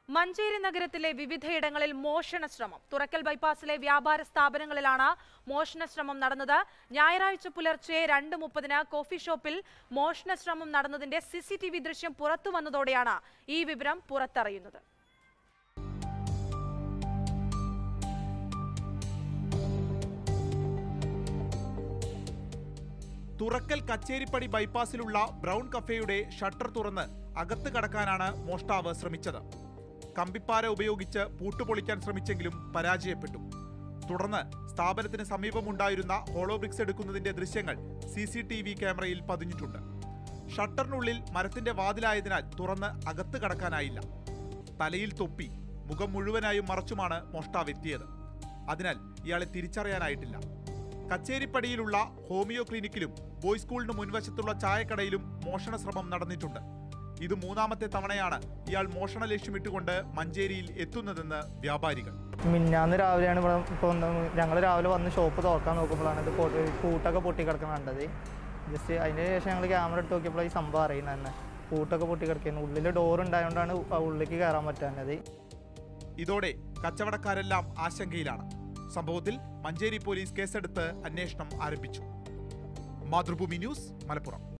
മഞ്ചേരി നഗരത്തിലെ വിവിധയിടങ്ങളിൽ മോഷണ ശ്രമം. തുറക്കൽ ബൈപ്പാസിലെ വ്യാപാര സ്ഥാപനങ്ങളിലാണ് മോഷണ ശ്രമം നടന്നത്. ഞായറാഴ്ച പുലർച്ചെ 2:30 കോഫി ഷോപ്പിൽ മോഷണ ശ്രമം നടന്നതിന്റെ CCTV ദൃശ്യം പുറത്തു വന്നതോടെയാണ് ഈ വിവരം പുറത്തറിയുന്നത്. തുറക്കൽ കച്ചേരിപ്പടി ബൈപ്പാസിലുള്ള ബ്രൗൺ കഫേയുടെ ഷട്ടർ തുറന്ന് അകത്ത് കടക്കാനാണ് മോഷ്ടാവ് ശ്രമിച്ചത്. കമ്പിപ്പാര ഉപയോഗിച്ച് പൂട്ടുപൊളിക്കാൻ ശ്രമിച്ചെങ്കിലും പരാജയപ്പെട്ടു. തുടർന്ന് സ്ഥാപനത്തിന് സമീപമുണ്ടായിരുന്ന ഹോളോ ബ്രിക്സ് എടുക്കുന്നതിന്റെ ദൃശ്യങ്ങൾ CCTV ക്യാമറയിൽ പതിഞ്ഞിട്ടുണ്ട്. ഷട്ടറിനുള്ളിൽ മരത്തിന്റെ വാതിലായതിനാൽ തുറന്ന് അകത്ത് കടക്കാനായില്ല. തലയിൽ തൊപ്പി, മുഖം മുഴുവനായും മറച്ചുമാണ് മോഷ്ടാവ് എത്തിയത്. അതിനാൽ ഇയാളെ തിരിച്ചറിയാനായിട്ടില്ല. കച്ചേരിപ്പടിയിലുള്ള ഹോമിയോ ക്ലിനിക്കിലും ബോയ്സ് സ്കൂളിന് മുൻവശത്തുള്ള ചായക്കടയിലും മോഷണ ശ്രമം നടന്നിട്ടുണ്ട്. ഇത് മൂന്നാമത്തെ തവണയാണ് ഇയാൾ മോഷണ ലക്ഷ്യമിട്ടുകൊണ്ട് മഞ്ചേരിയിൽ എത്തുന്നതെന്ന് വ്യാപാരികൾ. മിന്നാന്ന് രാവിലെയാണ് ഇവിടെ ഞങ്ങൾ രാവിലെ വന്ന് ഷോപ്പ് തുറക്കാൻ നോക്കുമ്പോഴാണ് ഇത് പൂട്ടൊക്കെ പൊട്ടിക്കിടക്കുന്നത് കണ്ടത്. ജസ്റ്റ് അതിന് ശേഷം ഞങ്ങൾ ക്യാമറ എടുത്ത് നോക്കിയപ്പോൾ ഈ സംഭവം അറിയുന്നത് തന്നെ. പൂട്ടൊക്കെ പൊട്ടിക്കിടക്കുന്നത്, ഉള്ളിൽ ഡോർ ഉണ്ടായതുകൊണ്ടാണ് ഉള്ളിലേക്ക് കയറാൻ പറ്റാഞ്ഞത്. ഇതോടെ കച്ചവടക്കാരെല്ലാം ആശങ്കയിലാണ്. സംഭവത്തിൽ മഞ്ചേരി പോലീസ് കേസെടുത്ത് അന്വേഷണം ആരംഭിച്ചു. മാതൃഭൂമി ന്യൂസ്, മലപ്പുറം.